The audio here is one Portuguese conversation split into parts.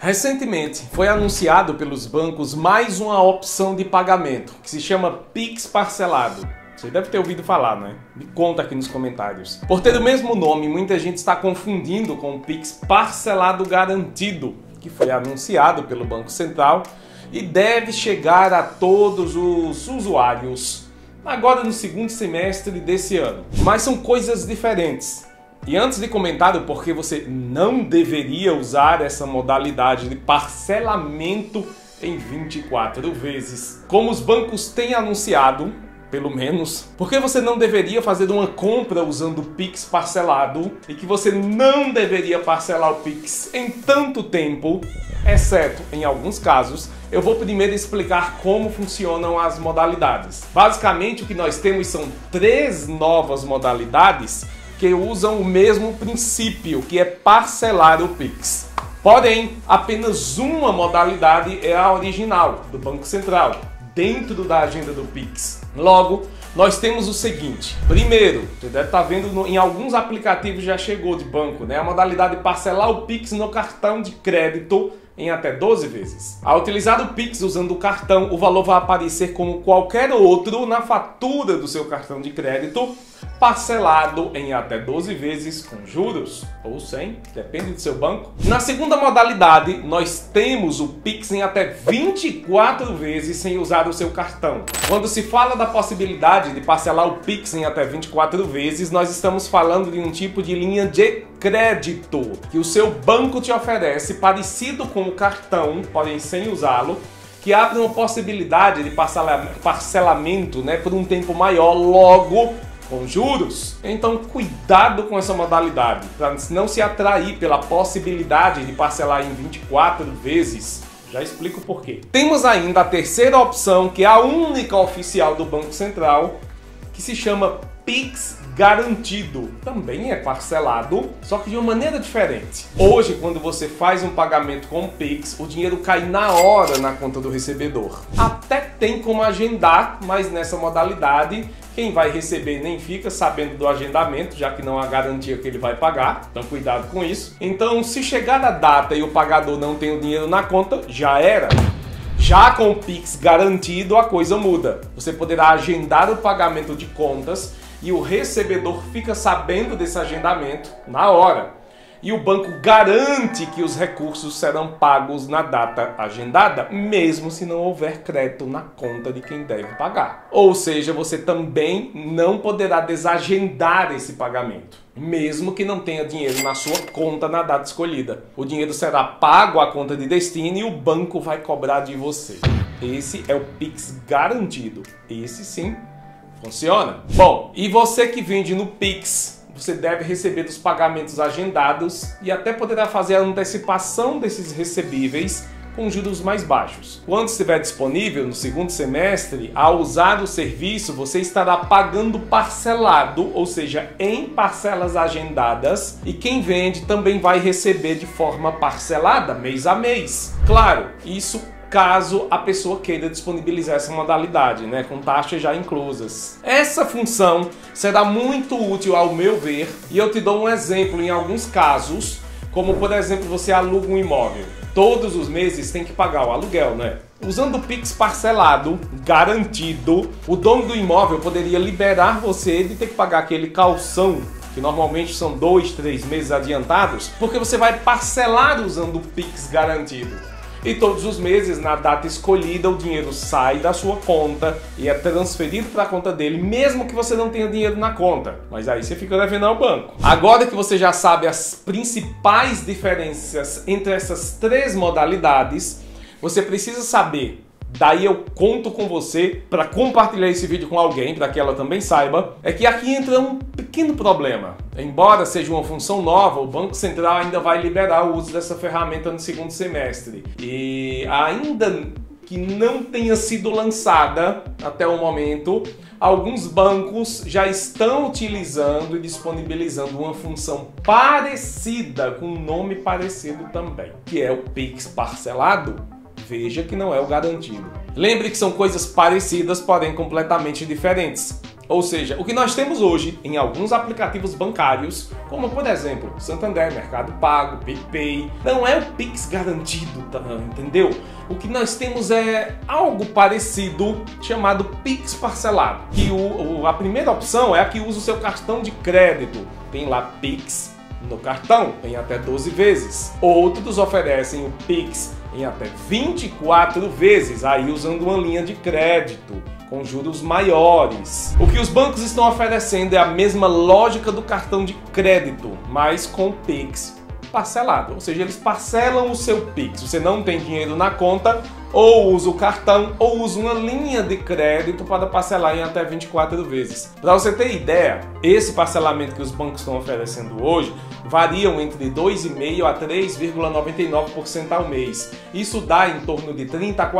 Recentemente foi anunciado pelos bancos mais uma opção de pagamento, que se chama Pix parcelado. Você deve ter ouvido falar, né? Me conta aqui nos comentários. Por ter o mesmo nome, muita gente está confundindo com o Pix parcelado garantido, que foi anunciado pelo Banco Central e deve chegar a todos os usuários agora no segundo semestre desse ano. Mas são coisas diferentes. E antes de comentar o porquê você não deveria usar essa modalidade de parcelamento em 24 vezes, como os bancos têm anunciado, pelo menos, por que você não deveria fazer uma compra usando o Pix parcelado e que você não deveria parcelar o Pix em tanto tempo, exceto em alguns casos, eu vou primeiro explicar como funcionam as modalidades. Basicamente, o que nós temos são 3 novas modalidades que usam o mesmo princípio, que é parcelar o Pix. Porém, apenas uma modalidade é a original, do Banco Central, dentro da agenda do Pix. Logo, nós temos o seguinte. Primeiro, você deve estar vendo em alguns aplicativos já chegou de banco, né? A modalidade de parcelar o Pix no cartão de crédito em até 12 vezes. Ao utilizar o Pix usando o cartão, o valor vai aparecer como qualquer outro na fatura do seu cartão de crédito, parcelado em até 12 vezes com juros, ou sem, depende do seu banco. Na segunda modalidade, nós temos o Pix em até 24 vezes sem usar o seu cartão. Quando se fala da possibilidade de parcelar o Pix em até 24 vezes, nós estamos falando de um tipo de linha de crédito que o seu banco te oferece, parecido com o cartão, porém sem usá-lo, que abre uma possibilidade de parcelamento, né, por um tempo maior, logo com juros. Então cuidado com essa modalidade, para não se atrair pela possibilidade de parcelar em 24 vezes. Já explico por quê. Temos ainda a terceira opção, que é a única oficial do Banco Central, que se chama Pix garantido. Também é parcelado, só que de uma maneira diferente. Hoje, quando você faz um pagamento com o Pix, o dinheiro cai na hora na conta do recebedor. Até tem como agendar, mas nessa modalidade, quem vai receber nem fica sabendo do agendamento, já que não há garantia que ele vai pagar. Então cuidado com isso. Então, se chegar a data e o pagador não tem o dinheiro na conta, já era. Já com o Pix garantido, a coisa muda. Você poderá agendar o pagamento de contas e o recebedor fica sabendo desse agendamento na hora. E o banco garante que os recursos serão pagos na data agendada, mesmo se não houver crédito na conta de quem deve pagar. Ou seja, você também não poderá desagendar esse pagamento, mesmo que não tenha dinheiro na sua conta na data escolhida. O dinheiro será pago à conta de destino e o banco vai cobrar de você. Esse é o Pix garantido. Esse sim funciona. Bom, e você que vende no Pix, você deve receber dos pagamentos agendados e até poderá fazer a antecipação desses recebíveis com juros mais baixos. Quando estiver disponível no segundo semestre, ao usar o serviço, você estará pagando parcelado, ou seja, em parcelas agendadas, e quem vende também vai receber de forma parcelada, mês a mês. Claro, isso caso a pessoa queira disponibilizar essa modalidade, né, com taxas já inclusas. Essa função será muito útil ao meu ver, e eu te dou um exemplo em alguns casos, como por exemplo, você aluga um imóvel. Todos os meses tem que pagar o aluguel, né? Usando o Pix parcelado, garantido, o dono do imóvel poderia liberar você de ter que pagar aquele calção, que normalmente são 2, 3 meses adiantados, porque você vai parcelar usando o Pix garantido. E todos os meses, na data escolhida, o dinheiro sai da sua conta e é transferido para a conta dele, mesmo que você não tenha dinheiro na conta. Mas aí você fica devendo ao banco. Agora que você já sabe as principais diferenças entre essas 3 modalidades, você precisa saber. Daí eu conto com você para compartilhar esse vídeo com alguém, para que ela também saiba, é que aqui entra um pequeno problema. Embora seja uma função nova, o Banco Central ainda vai liberar o uso dessa ferramenta no segundo semestre. E ainda que não tenha sido lançada até o momento, alguns bancos já estão utilizando e disponibilizando uma função parecida, com um nome parecido também, que é o Pix parcelado. Veja que não é o garantido. Lembre que são coisas parecidas, porém completamente diferentes. Ou seja, o que nós temos hoje em alguns aplicativos bancários, como por exemplo Santander, Mercado Pago, PicPay, não é o Pix garantido, tá? Entendeu? O que nós temos é algo parecido chamado Pix parcelado. Que a primeira opção é a que usa o seu cartão de crédito. Tem lá Pix no cartão, em até 12 vezes. Outros oferecem o Pix em até 24 vezes, aí usando uma linha de crédito com juros maiores. O que os bancos estão oferecendo é a mesma lógica do cartão de crédito, mas com Pix parcelado. Ou seja, eles parcelam o seu Pix. Você não tem dinheiro na conta, ou usa o cartão, ou usa uma linha de crédito para parcelar em até 24 vezes. Para você ter ideia, esse parcelamento que os bancos estão oferecendo hoje variam entre 2,5% a 3,99% ao mês. Isso dá em torno de 30% a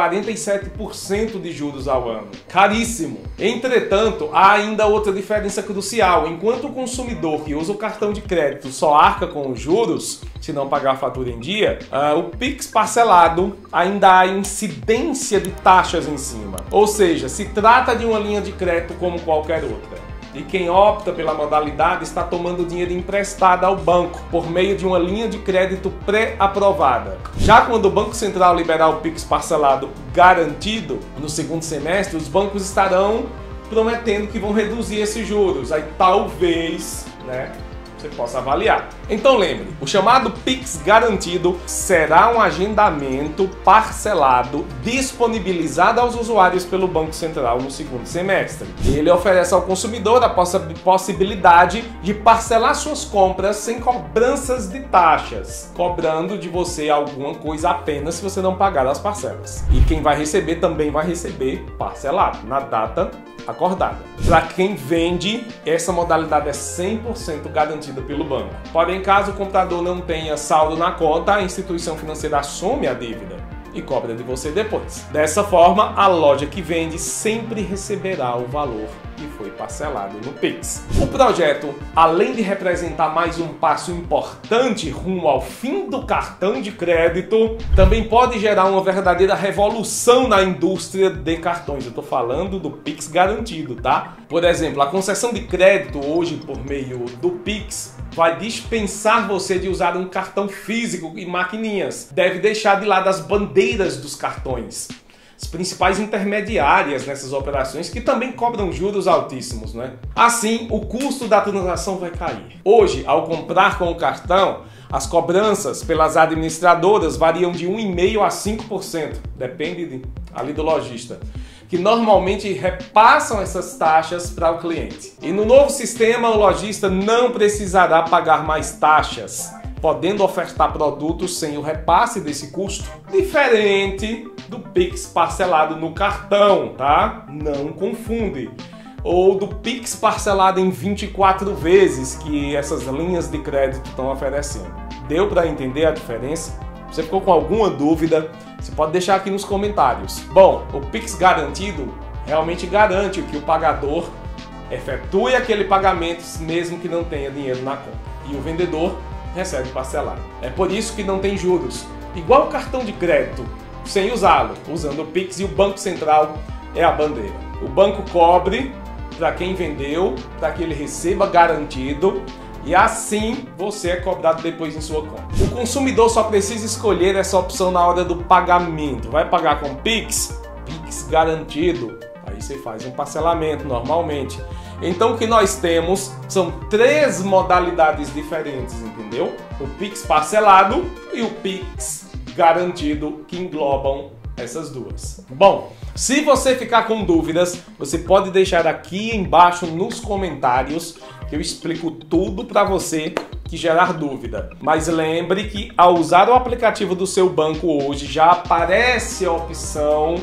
47% de juros ao ano. Caríssimo! Entretanto, há ainda outra diferença crucial. Enquanto o consumidor que usa o cartão de crédito só arca com os juros, se não pagar a fatura em dia, o Pix parcelado ainda há incidência de taxas em cima. Ou seja, se trata de uma linha de crédito como qualquer outra. E quem opta pela modalidade está tomando dinheiro emprestado ao banco por meio de uma linha de crédito pré-aprovada. Já quando o Banco Central liberar o Pix parcelado garantido, no segundo semestre, os bancos estarão prometendo que vão reduzir esses juros. Aí talvez, você possa avaliar. Então lembre, o chamado Pix garantido será um agendamento parcelado disponibilizado aos usuários pelo Banco Central no segundo semestre. Ele oferece ao consumidor a possibilidade de parcelar suas compras sem cobranças de taxas, cobrando de você alguma coisa apenas se você não pagar as parcelas. E quem vai receber também vai receber parcelado, na data acordada. Para quem vende, essa modalidade é 100% garantida pelo banco. Porém, caso o comprador não tenha saldo na conta, a instituição financeira assume a dívida e cobra de você depois. Dessa forma, a loja que vende sempre receberá o valor que foi parcelado no Pix. O projeto, além de representar mais um passo importante rumo ao fim do cartão de crédito, também pode gerar uma verdadeira revolução na indústria de cartões. Eu estou falando do Pix garantido, tá? Por exemplo, a concessão de crédito hoje por meio do Pix vai dispensar você de usar um cartão físico e maquininhas. Deve deixar de lado as bandeiras dos cartões, as principais intermediárias nessas operações, que também cobram juros altíssimos, Assim, o custo da transação vai cair. Hoje, ao comprar com o cartão, as cobranças pelas administradoras variam de 1,5% a 5%, depende ali do lojista, que normalmente repassam essas taxas para o cliente. E no novo sistema, o lojista não precisará pagar mais taxas, podendo ofertar produtos sem o repasse desse custo, diferente do Pix parcelado no cartão, tá? Não confunde. Ou do Pix parcelado em 24 vezes que essas linhas de crédito estão oferecendo. Deu para entender a diferença? Se você ficou com alguma dúvida, você pode deixar aqui nos comentários. Bom, o Pix garantido realmente garante que o pagador efetue aquele pagamento mesmo que não tenha dinheiro na conta. E o vendedor recebe parcelado. É por isso que não tem juros. Igual o cartão de crédito, sem usá-lo, usando o Pix, e o Banco Central é a bandeira. O banco cobre para quem vendeu, para que ele receba garantido, e assim você é cobrado depois em sua conta. O consumidor só precisa escolher essa opção na hora do pagamento. Vai pagar com Pix? Pix garantido. Aí você faz um parcelamento normalmente. Então o que nós temos são 3 modalidades diferentes, entendeu? O Pix parcelado e o Pix garantido, que englobam essas duas. Bom, se você ficar com dúvidas, você pode deixar aqui embaixo nos comentários que eu explico tudo para você que gerar dúvida. Mas lembre que ao usar o aplicativo do seu banco hoje já aparece a opção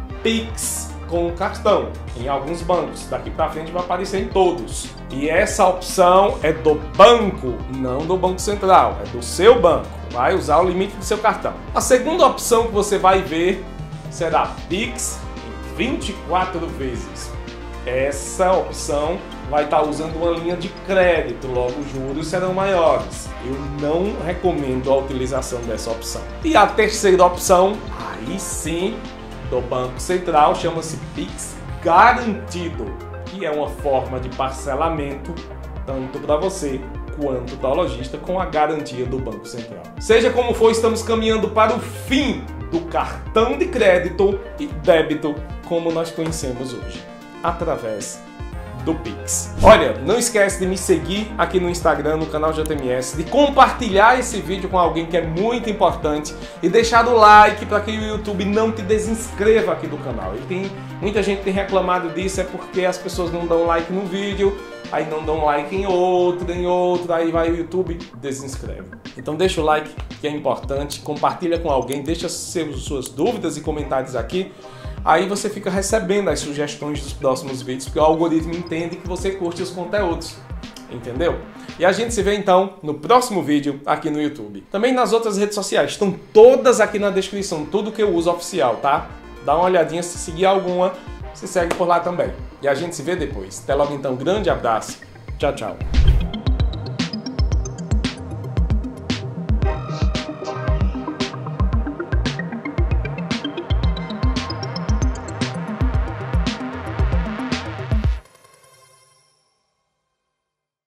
Pix com cartão em alguns bancos. Daqui para frente vai aparecer em todos. E essa opção é do banco, não do Banco Central, é do seu banco. Vai usar o limite do seu cartão. A segunda opção que você vai ver será Pix em 24 vezes. Essa opção vai estar usando uma linha de crédito, logo os juros serão maiores. Eu não recomendo a utilização dessa opção. E a terceira opção, aí sim, do Banco Central, chama-se Pix garantido, que é uma forma de parcelamento tanto para você quanto para o lojista, com a garantia do Banco Central. Seja como for, estamos caminhando para o fim do cartão de crédito e débito como nós conhecemos hoje, através do Pix. Olha, não esquece de me seguir aqui no Instagram, no canal JMS, de compartilhar esse vídeo com alguém que é muito importante e deixar o like para que o YouTube não te desinscreva aqui do canal. Muita gente tem reclamado disso, é porque as pessoas não dão like no vídeo, aí não dão like em outro, aí vai o YouTube desinscreve. Então deixa o like, que é importante, compartilha com alguém, deixa suas dúvidas e comentários aqui. Aí você fica recebendo as sugestões dos próximos vídeos, porque o algoritmo entende que você curte os conteúdos, entendeu? E a gente se vê então no próximo vídeo aqui no YouTube. Também nas outras redes sociais, estão todas aqui na descrição, tudo que eu uso oficial, tá? Dá uma olhadinha, se seguir alguma, você segue por lá também. E a gente se vê depois. Até logo então, grande abraço, tchau, tchau.